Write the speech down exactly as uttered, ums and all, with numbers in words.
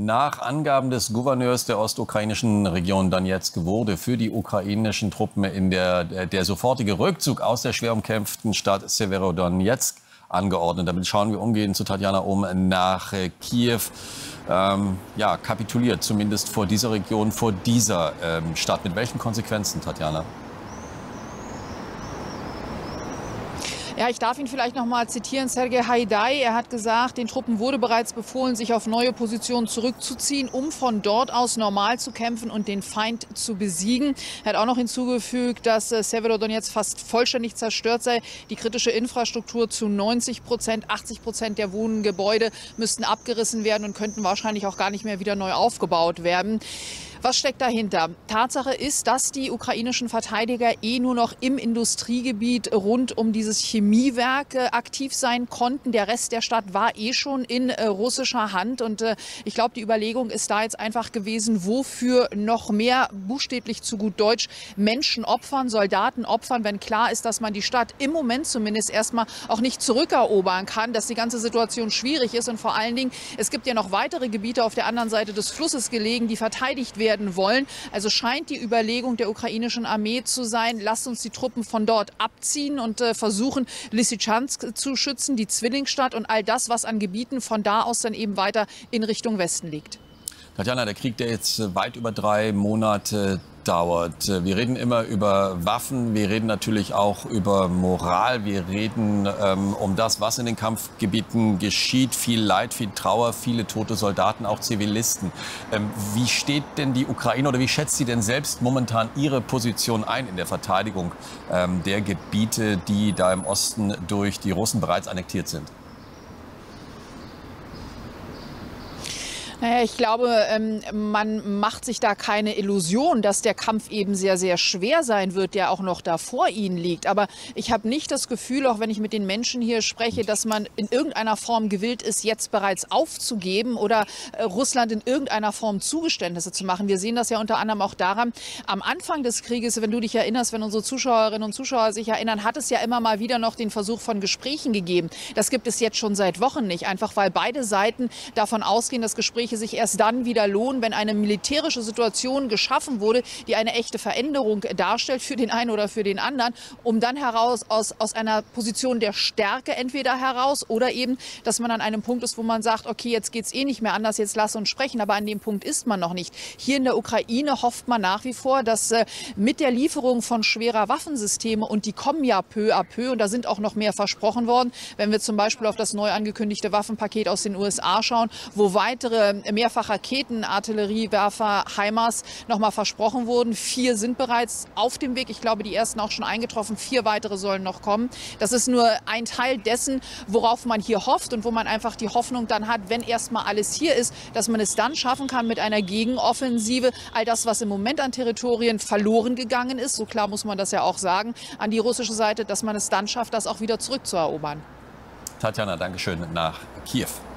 Nach Angaben des Gouverneurs der ostukrainischen Region Donezk wurde für die ukrainischen Truppen in der, der sofortige Rückzug aus der schwer umkämpften Stadt Severodonezk angeordnet. Damit schauen wir umgehend zu Tatjana um nach Kiew. Ähm, ja, kapituliert zumindest vor dieser Region, vor dieser ähm, Stadt. Mit welchen Konsequenzen, Tatjana? Ja, ich darf ihn vielleicht noch mal zitieren. Sergei Haidai, er hat gesagt, den Truppen wurde bereits befohlen, sich auf neue Positionen zurückzuziehen, um von dort aus normal zu kämpfen und den Feind zu besiegen. Er hat auch noch hinzugefügt, dass äh, Severodonezk fast vollständig zerstört sei. Die kritische Infrastruktur zu neunzig Prozent, achtzig Prozent der Wohngebäude müssten abgerissen werden und könnten wahrscheinlich auch gar nicht mehr wieder neu aufgebaut werden. Was steckt dahinter? Tatsache ist, dass die ukrainischen Verteidiger eh nur noch im Industriegebiet rund um dieses Chemiewerk äh, aktiv sein konnten. Der Rest der Stadt war eh schon in äh, russischer Hand. Und äh, ich glaube, die Überlegung ist da jetzt einfach gewesen, wofür noch mehr, buchstäblich zu gut Deutsch, Menschen opfern, Soldaten opfern, wenn klar ist, dass man die Stadt im Moment zumindest erstmal auch nicht zurückerobern kann, dass die ganze Situation schwierig ist. Und vor allen Dingen, es gibt ja noch weitere Gebiete auf der anderen Seite des Flusses gelegen, die verteidigt werden wollen. Also scheint die Überlegung der ukrainischen Armee zu sein, lasst uns die Truppen von dort abziehen und äh, versuchen, Lysychansk zu schützen, die Zwillingsstadt und all das, was an Gebieten von da aus dann eben weiter in Richtung Westen liegt. Tatjana, der Krieg, der jetzt weit über drei Monate dauert. Wir reden immer über Waffen, wir reden natürlich auch über Moral, wir reden ähm, um das, was in den Kampfgebieten geschieht. Viel Leid, viel Trauer, viele tote Soldaten, auch Zivilisten. Ähm, wie steht denn die Ukraine oder wie schätzt sie denn selbst momentan ihre Position ein in der Verteidigung ähm, der Gebiete, die da im Osten durch die Russen bereits annektiert sind? Naja, ich glaube, man macht sich da keine Illusion, dass der Kampf eben sehr, sehr schwer sein wird, der auch noch da vor ihnen liegt. Aber ich habe nicht das Gefühl, auch wenn ich mit den Menschen hier spreche, dass man in irgendeiner Form gewillt ist, jetzt bereits aufzugeben oder Russland in irgendeiner Form Zugeständnisse zu machen. Wir sehen das ja unter anderem auch daran, am Anfang des Krieges, wenn du dich erinnerst, wenn unsere Zuschauerinnen und Zuschauer sich erinnern, hat es ja immer mal wieder noch den Versuch von Gesprächen gegeben. Das gibt es jetzt schon seit Wochen nicht, einfach weil beide Seiten davon ausgehen, dass Gespräche sich erst dann wieder lohnen, wenn eine militärische Situation geschaffen wurde, die eine echte Veränderung darstellt für den einen oder für den anderen, um dann heraus aus, aus einer Position der Stärke entweder heraus oder eben, dass man an einem Punkt ist, wo man sagt, okay, jetzt geht es eh nicht mehr anders, jetzt lass uns sprechen, aber an dem Punkt ist man noch nicht. Hier in der Ukraine hofft man nach wie vor, dass äh, mit der Lieferung von schwerer Waffensysteme, und die kommen ja peu à peu und da sind auch noch mehr versprochen worden, wenn wir zum Beispiel auf das neu angekündigte Waffenpaket aus den U S A schauen, wo weitere mehrfach Raketen, Artilleriewerfer, HIMARS noch mal versprochen wurden. Vier sind bereits auf dem Weg. Ich glaube, die ersten auch schon eingetroffen. Vier weitere sollen noch kommen. Das ist nur ein Teil dessen, worauf man hier hofft und wo man einfach die Hoffnung dann hat, wenn erstmal alles hier ist, dass man es dann schaffen kann mit einer Gegenoffensive, all das, was im Moment an Territorien verloren gegangen ist, so klar muss man das ja auch sagen, an die russische Seite, dass man es dann schafft, das auch wieder zurückzuerobern. Tatjana, Dankeschön nach Kiew.